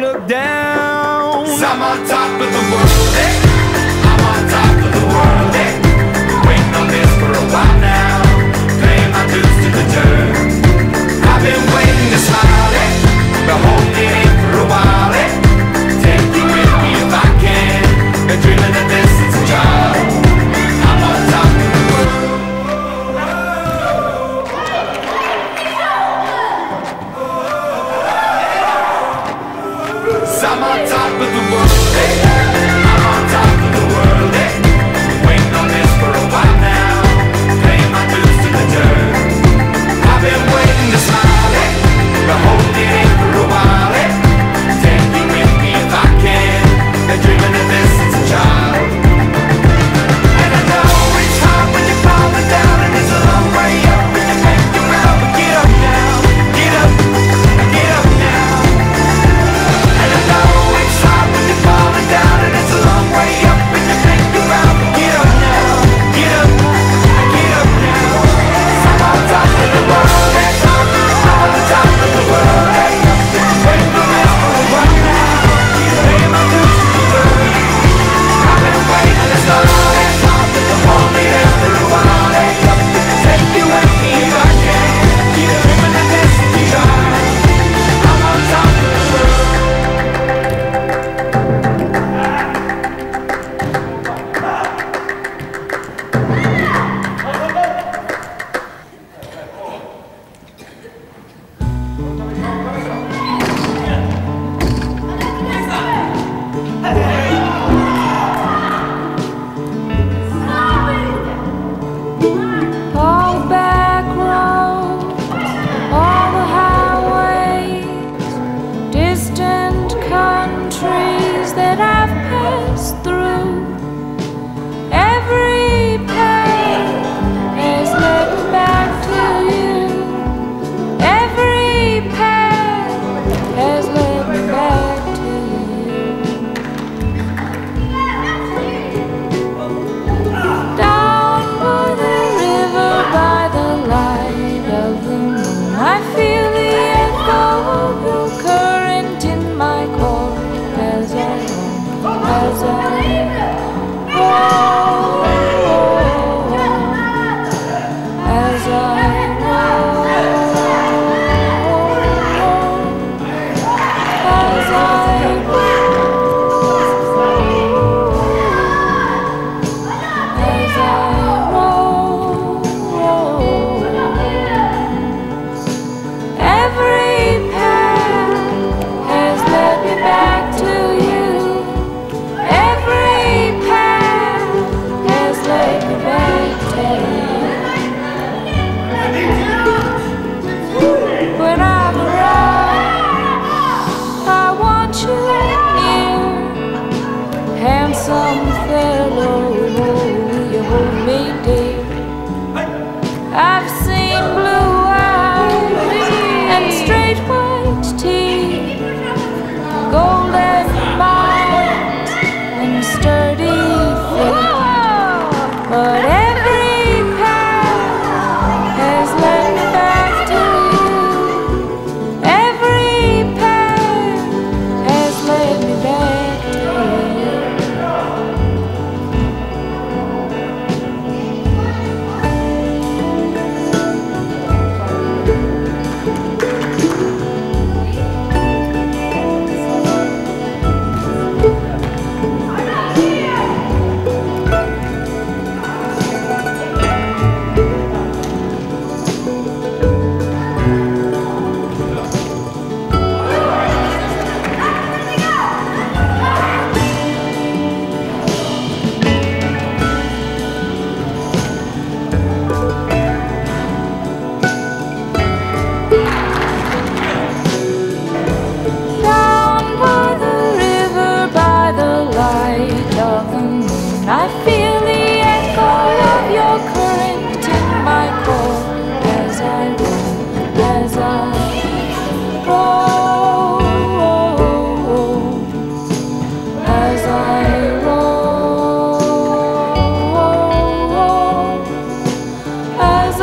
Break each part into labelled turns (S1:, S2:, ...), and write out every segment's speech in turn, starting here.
S1: look down.
S2: 'Cause I'm on top of the world, eh? I'm on top of the world, eh? Waiting on this for a while now, paying my dues to the dirt. I've been waiting to smile, eh? Been holding it in for a while, eh? Take you with me if I can. Been dreaming of this since a child. I'm on top of the world. 'Cause I'm on top of the world, eh? I'm on top of the world, eh? Waiting on this for a while now, paying my dues to the dirt. I've been waiting to smile, eh? Been holding it in for a while, eh? Take you with me if I can. Been dreaming of this since a child. And I know it's hard when you're falling down, and it's a long way up when you make your round. But get up now, get up, get up now. And I know it's hard when you're falling down, and it's a long way up when you make your round. But get up now, get up, get up now. 'Cause I'm on top of the world, eh? I'm on top of the world, eh? Waiting for this for a while now, paying my dues to the dirt. I've been waiting this long, eh? Hold me down for a while, eh? Take you with me if I can. Keep dreaming of this desire. I'm on top of the world.
S3: All back roads, all the highways, distant countries that I've passed through. Every path has led me back to you. Every path has led me back to you. Down by the river, by the light of the moon, I feel the echo of your current in my core as I roll, as I roll, as I roll, as I every path has led me back to you. Every path has led me back to you. When I'm around, I want you near. Handsome fellow, will you hold me dear? I've seen blue eyes and straight white teeth, golden minds and sturdy feet. But every path has led me back to you. Every path has led me back to you. Down by the river, by the light of the moon, I feel the echo of your current in my core as I roll, as I roll, as I roll, as I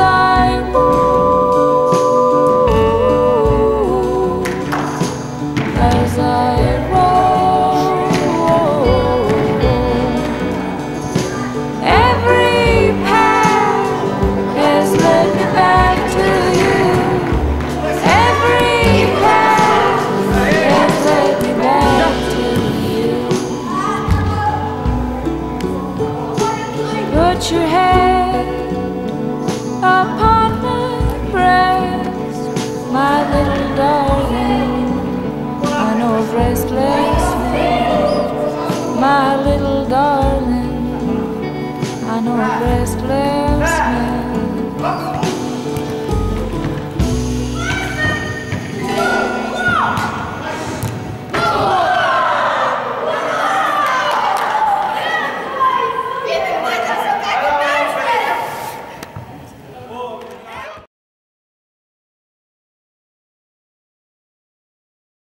S3: roll, as I restless man, my little darling. I know a restless man.